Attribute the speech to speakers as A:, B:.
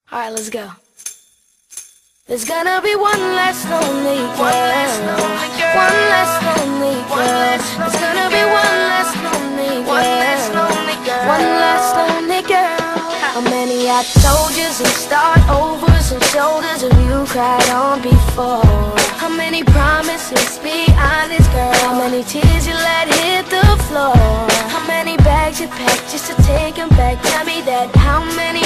A: Alright, let's go. There's gonna be one less lonely girl. One less lonely girl. One less lonely girl. There's gonna be one less lonely girl. One less lonely girl. One less lonely girl. How many I told yous and start overs and shoulders have you cried on before? How many promises, be honest girl? How many tears you let hit the floor? How many bags you packed just to take 'em back? Tell me that. How many